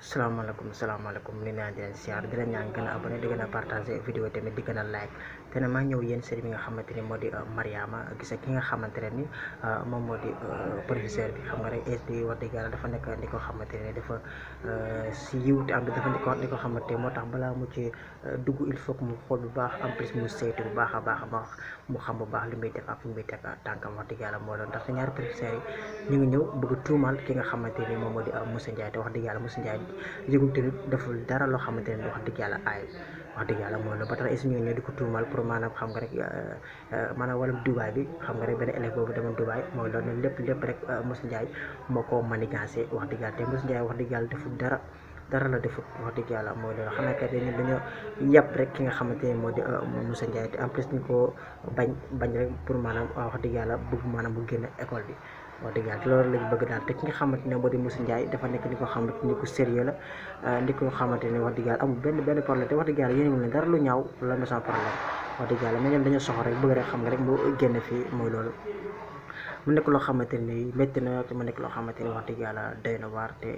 salaamaaleykum ni naa di leen siyaar di leen ñaan gën a abonné di gën a partagé vidéo tamit di gën a like te ne maa ñëw yéen série bi nga xamante ni moo di Mariama gis ki nga xamante ne ni moom moo di professeur bi xam nga rek SD wax dëgg yàlla dafa nekk ni ko xamante ne dafa si yiw te am dafa nekkoon ni ko xamante moo tax balaa mu ci dugg il faut que mu xool bu baax en plus mu saytu bu baax a baax mu xam bu baax li muy def ak fi muy teg tànkam wax dëgg yàlla moo doon ndaxte ñaari professeurs yi ñu ngi ñëw bëgg tuumal ki nga xamante ni moom moo di Moussa Ndiaye te wax dëgg yàlla Moussa Ndiaye yëgul tamit deful dara loo xamante ne wax dëgg yàlla aay wax dëgg yàlla mooy la ba tax ñu ñëw di ko tuumal pour maanaam xam nga rek maanaam wàllum Dubaay bi xam nga rek benn élève boobu demoon Dubaay mooy loolu ne lépp rek Moussa Ndiaye moo ko manigancé wax dëgg yàlla te Moussa Ndiaye wax dëgg yàlla deful dara la defut wax dëgg yàlla mooy loolu xam nga dañu dañoo yàpp rek ki nga xamante ne moo di Moussa Ndiaye te en plus ñu ko bañ rek pour maanaam wax dëgg yàlla bëgg maanaam bu génn école bi wax dëgg yàlla loolu lañ bëgg daal te ki nga xamante ne moo di Moussa Ndiaye dafa nekk ni ko xamante ni ko sérieux la ni ko xamante ne wax dëgg yàlla amul benn problème te wax dëgg yàlla yéen leen dara lu ñaaw la na sans problème wax dëgg yàlla mais ñoom dañoo soxor rek bëgg rek xam nga rek mu génn fii mooy loolu mu nekk loo xamante ni métti na te mu nekk loo xamante ni wax dëgg yàlla doy na waar te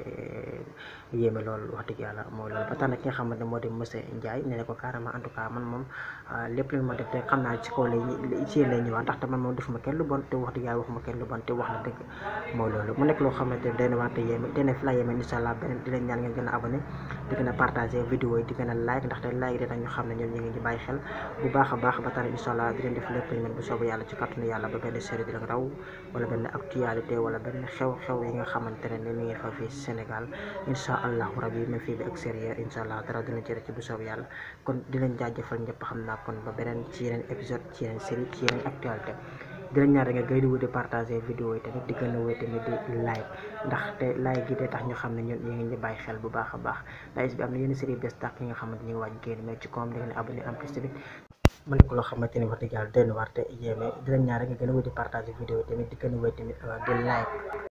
yéeme loolu wax dëgg yàlla mooy loolu ba tax na ki nga xamante ne moo di Moussa Ndiaye nee na ko carrément en tout cas man moom lépp lu ma def rek xam naa ci kaw ci yéen lay ñëwaat ndaxte man moom defuma kenn lu bon te wax dëgg yàlla waxuma kenn lu bon te wax na dëgg mooy loolu mu nekk loo xamante ni doy na waar te yéeme te ne fi la yéeme incha allah beneen di leen ñaan ngeen gën a abonné di gën a partagé vidéo yi di gën a like ndaxte like dina ñu xam ne ñoom ñu ngi ñu bàyyi xel bu baax a baax ba tax na incha allah di leen def lépp ñu mën bu soobu yàlla ci kàttanu yàlla ba benn série di leen raw wala benn actualité wala benn xew-xew yi nga xamante ne ni mi ngi fa fii Sénégal incha allahu rabi même fii bi extérieur incha allah dara dina jëre ci bu soobu yàlla kon di leen jaajëfal ñëpp xam naa kon ba beneen ci yeneen épisode ci yeneen série ci yeneen actualité di leen ñaan nga gën di wéy di partager vidéo yi tamit di gën a wéy tamit di like ndaxte like gi day tax ñu xam ne ñun ñu ngi ñu bàyyi xel bu baax a baax ndax bi am na yenn série bés tax yi nga xamante ñu ngi waaj génn mais ci koom da ngeen abonné en plus tamit mu nekk loo xamante ni wax dëgg yàlla doy na waar te yéeme di leen ñaan rek nga gën a wéy di partager vidéo yi tamit di gën a wéy tamit di like